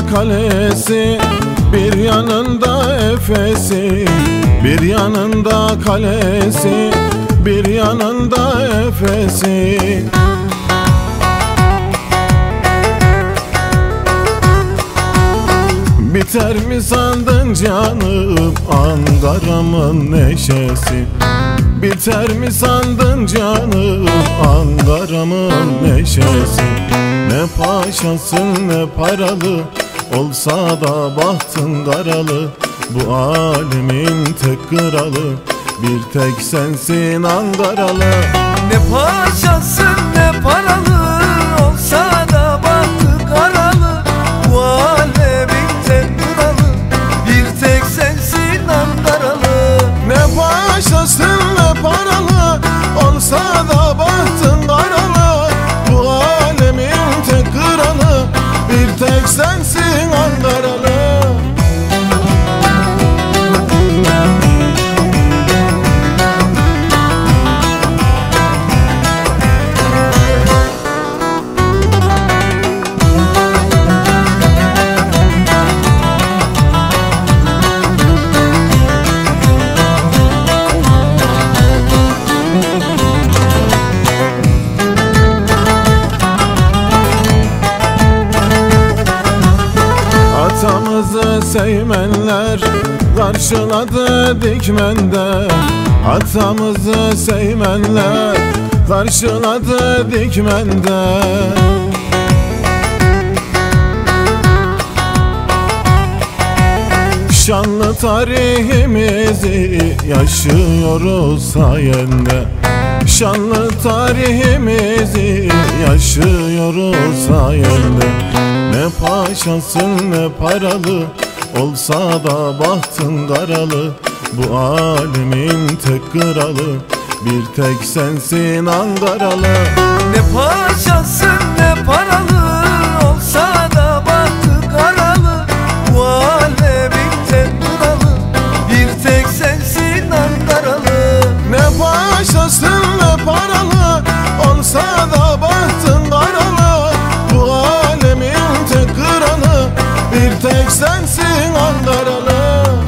kalesi, bir yanında Efes'i. Bir yanında kalesi, bir yanında Efes'i. Biter mi sandın canım Ankara'mın neşesi? Biter mi sandın canım Ankara'mın neşesi? Ne paşasın ne paralı, olsa da bahtın karalı. Bu alemin tek kralı, bir tek sensin Ankaralı. Ne paşasın ne paralı, olsa da bahtı karalı. Bu alemin tek kralı, bir tek sensin Ankaralı. Ne paşasın ne paralı, olsa da bahtın karalı. Bu alemin tek kralı, bir tek sensin Ankaralı. Atamızı Seymenler karşıladı Dikmen'de. Atamızı Seymenler karşıladı Dikmen'de. Şanlı tarihimizi yaşıyoruz sayende. Şanlı tarihimizi yaşıyoruz sayende. Ne paşasın ne paralı, olsa da bahtın karalı. Bu alemin tek kralı, bir tek sensin Ankaralı. Ne paşasın ne paralı, olsa da bahtı karalı. Bu alemin tek kralı, bir tek sensin Ankaralı. Ne paşasın ne paralı, olsa da bahtın karalı. Bu alemin tek kralı, bir tek sensin Ankaralı.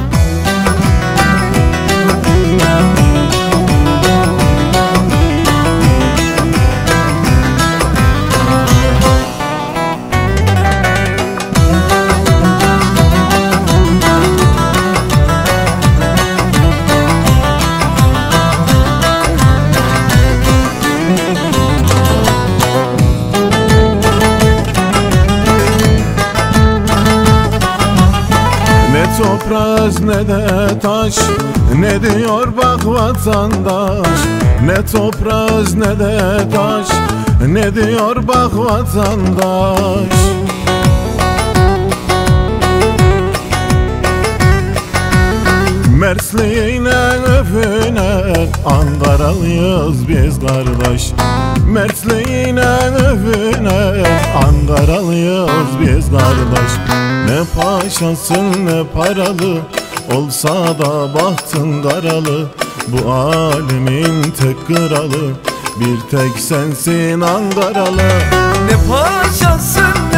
Ne toprağız ne de taş, ne diyor bak vatandaş. Ne toprağız ne de taş, ne diyor bak vatandaş. Mertliğine öpüne Ankaralıyız biz kardeş. Mertliğine öpüne Ankaralıyız biz kardeş. Ne paşasın ne paralı, olsa da bahtın karalı. Bu alemin tek kralı, bir tek sensin Ankaralı. Ne paşasın